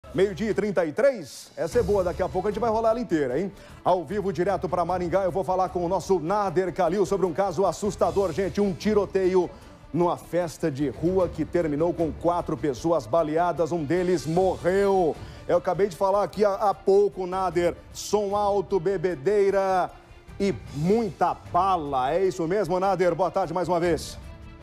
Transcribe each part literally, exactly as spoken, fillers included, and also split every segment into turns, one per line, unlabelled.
Meio-dia e trinta e três, essa é boa, daqui a pouco a gente vai rolar ela inteira, hein? Ao vivo, direto para Maringá, eu vou falar com o nosso Nader Kalil sobre um caso assustador, gente. Um tiroteio numa festa de rua que terminou com quatro pessoas baleadas, um deles morreu. Eu acabei de falar aqui há, há pouco, Nader, som alto, bebedeira e muita bala. É isso mesmo, Nader? Boa tarde mais uma vez.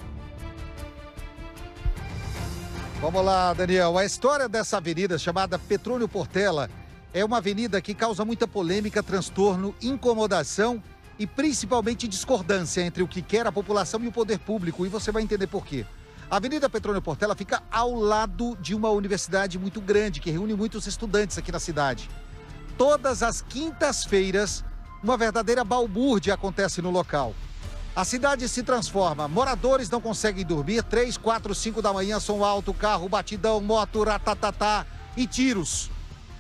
Vamos lá, Daniel. A história dessa avenida chamada Petrônio Portela é uma avenida que causa muita polêmica, transtorno, incomodação e principalmente discordância entre o que quer a população e o poder público. E você vai entender por quê. A Avenida Petrônio Portela fica ao lado de uma universidade muito grande que reúne muitos estudantes aqui na cidade. Todas as quintas-feiras, uma verdadeira balbúrdia acontece no local. A cidade se transforma, moradores não conseguem dormir, três, quatro, cinco da manhã, som alto, carro, batidão, moto, ratatatá e tiros.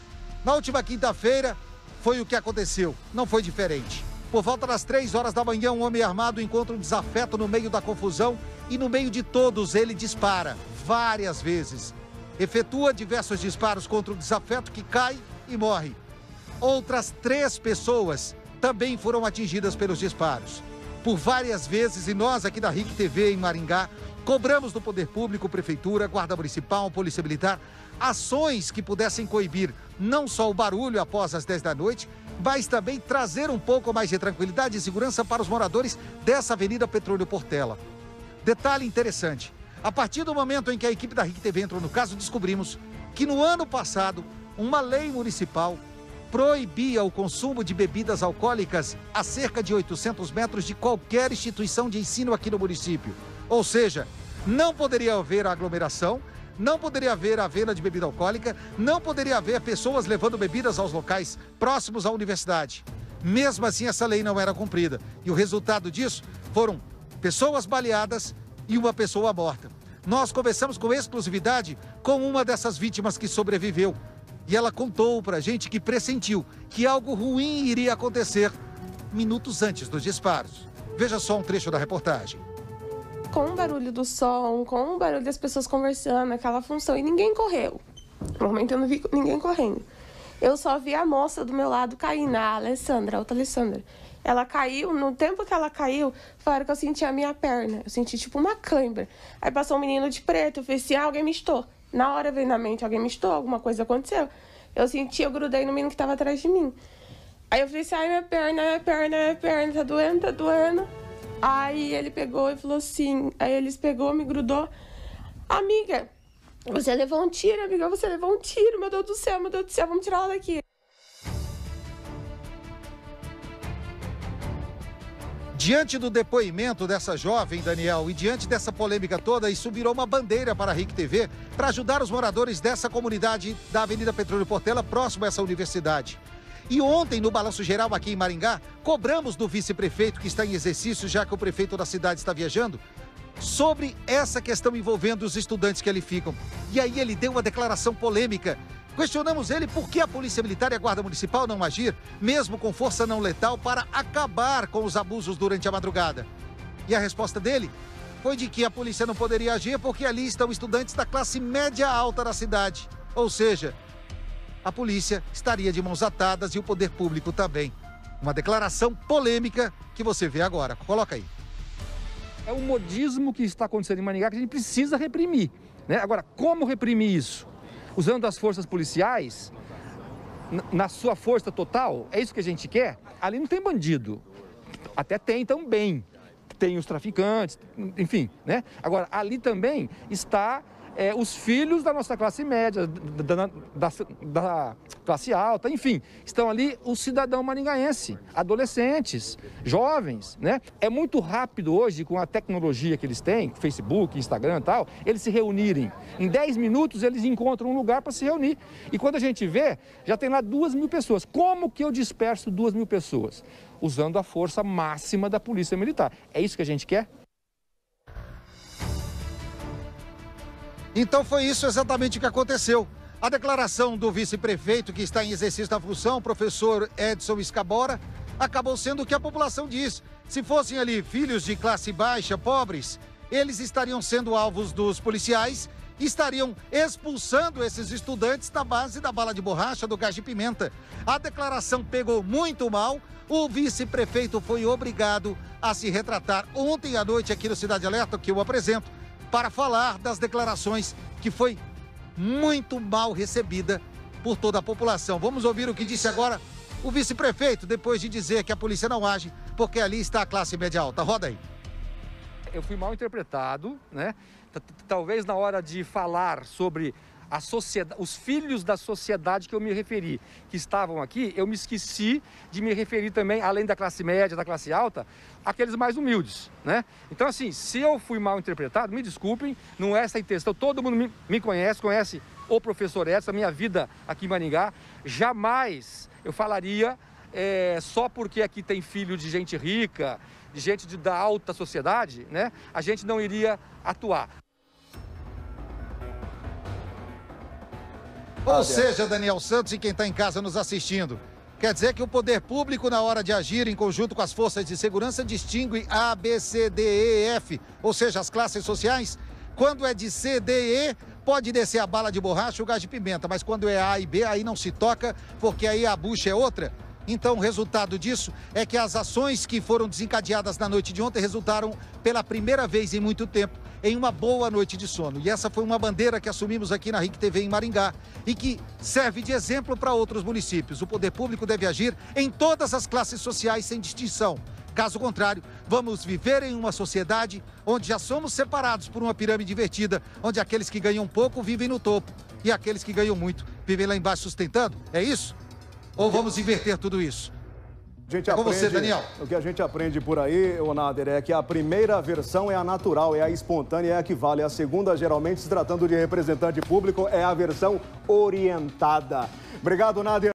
Na última quinta-feira, foi o que aconteceu, não foi diferente. Por volta das três horas da manhã, um homem armado encontra um desafeto no meio da confusão e no meio de todos ele dispara, várias vezes. Efetua diversos disparos contra o desafeto que cai e morre. Outras três pessoas também foram atingidas pelos disparos. Por várias vezes, e nós aqui da R I C T V em Maringá, cobramos do poder público, prefeitura, guarda municipal, polícia militar, ações que pudessem coibir não só o barulho após as dez da noite, mas também trazer um pouco mais de tranquilidade e segurança para os moradores dessa Avenida Petrônio Portela. Detalhe interessante, a partir do momento em que a equipe da R I C T V entrou no caso, descobrimos que no ano passado, uma lei municipal proibia o consumo de bebidas alcoólicas a cerca de oitocentos metros de qualquer instituição de ensino aqui no município. Ou seja, não poderia haver aglomeração, não poderia haver a venda de bebida alcoólica, não poderia haver pessoas levando bebidas aos locais próximos à universidade. Mesmo assim, essa lei não era cumprida. E o resultado disso foram pessoas baleadas e uma pessoa morta. Nós conversamos com exclusividade com uma dessas vítimas que sobreviveu. E ela contou pra gente que pressentiu que algo ruim iria acontecer minutos antes dos disparos. Veja só um trecho da reportagem.
Com o barulho do som, com o barulho das pessoas conversando, aquela função, e ninguém correu. No momento eu não vi ninguém correndo. Eu só vi a moça do meu lado caindo, a Alessandra, a outra Alessandra. Ela caiu, no tempo que ela caiu, foi a hora que eu senti a minha perna. Eu senti tipo uma cãibra. Aí passou um menino de preto, eu falei assim, ah, alguém me estou. Na hora veio na mente, alguém me estou, alguma coisa aconteceu. Eu senti, eu grudei no menino que estava atrás de mim. Aí eu falei assim, ai, minha perna, minha perna, minha perna, tá doendo, tá doendo. Aí ele pegou e falou assim, aí eles pegou, me grudou. Amiga, você levou um tiro, amiga, você levou um tiro, meu Deus do céu, meu Deus do céu, vamos tirar ela daqui.
Diante do depoimento dessa jovem, Daniel, e diante dessa polêmica toda, isso virou uma bandeira para a R I C T V para ajudar os moradores dessa comunidade da Avenida Petrônio Portela, próximo a essa universidade. E ontem, no Balanço Geral aqui em Maringá, cobramos do vice-prefeito, que está em exercício, já que o prefeito da cidade está viajando, sobre essa questão envolvendo os estudantes que ali ficam. E aí ele deu uma declaração polêmica. Questionamos ele por que a Polícia Militar e a Guarda Municipal não agir, mesmo com força não letal, para acabar com os abusos durante a madrugada. E a resposta dele foi de que a polícia não poderia agir porque ali estão estudantes da classe média alta da cidade. Ou seja, a polícia estaria de mãos atadas e o poder público também. Uma declaração polêmica que você vê agora. Coloca aí.
É um modismo que está acontecendo em Maringá que a gente precisa reprimir, né? Agora, como reprimir isso? Usando as forças policiais, na sua força total, é isso que a gente quer? Ali não tem bandido, até tem também, tem os traficantes, enfim, né? Agora, ali também está é, os filhos da nossa classe média, da, da, da classe alta, enfim, estão ali o cidadão maringaense, adolescentes, jovens, né? É muito rápido hoje, com a tecnologia que eles têm, Facebook, Instagram e tal, eles se reunirem. Em dez minutos eles encontram um lugar para se reunir. E quando a gente vê, já tem lá duas mil pessoas. Como que eu disperso duas mil pessoas? Usando a força máxima da Polícia Militar. É isso que a gente quer?
Então foi isso exatamente o que aconteceu. A declaração do vice-prefeito, que está em exercício da função, professor Edson Escabora, acabou sendo o que a população diz. Se fossem ali filhos de classe baixa, pobres, eles estariam sendo alvos dos policiais estariam expulsando esses estudantes da base da bala de borracha, do gás de pimenta. A declaração pegou muito mal. O vice-prefeito foi obrigado a se retratar ontem à noite aqui no Cidade Alerta, que eu apresento, para falar das declarações que foi muito mal recebida por toda a população. Vamos ouvir o que disse agora o vice-prefeito, depois de dizer que a polícia não age, porque ali está a classe média alta. Roda aí.
Eu fui mal interpretado, né? Talvez na hora de falar sobre a sociedade, os filhos da sociedade que eu me referi, que estavam aqui, eu me esqueci de me referir também, além da classe média, da classe alta, aqueles mais humildes, né? Então, assim, se eu fui mal interpretado, me desculpem, não é essa a intenção. Todo mundo me, me conhece, conhece o professor Edson, a minha vida aqui em Maringá. Jamais eu falaria é, só porque aqui tem filho de gente rica, de gente de, da alta sociedade, né? A gente não iria atuar.
Ou seja, Daniel Santos e quem está em casa nos assistindo, quer dizer que o poder público, na hora de agir em conjunto com as forças de segurança, distingue A, B, C, D, E, F, ou seja, as classes sociais. Quando é de C, D e E, pode descer a bala de borracha ou o gás de pimenta, mas quando é A e B, aí não se toca, porque aí a bucha é outra. Então, o resultado disso é que as ações que foram desencadeadas na noite de ontem resultaram, pela primeira vez em muito tempo, em uma boa noite de sono. E essa foi uma bandeira que assumimos aqui na R I C T V em Maringá e que serve de exemplo para outros municípios. O poder público deve agir em todas as classes sociais sem distinção. Caso contrário, vamos viver em uma sociedade onde já somos separados por uma pirâmide invertida, onde aqueles que ganham pouco vivem no topo e aqueles que ganham muito vivem lá embaixo sustentando. É isso? Ou vamos inverter tudo isso?
A gente
é com
aprende,
você, Daniel.
O que a gente aprende por aí, ô Nader, é que a primeira versão é a natural, é a espontânea, é a que vale. A segunda, geralmente, se tratando de representante público, é a versão orientada. Obrigado, Nader.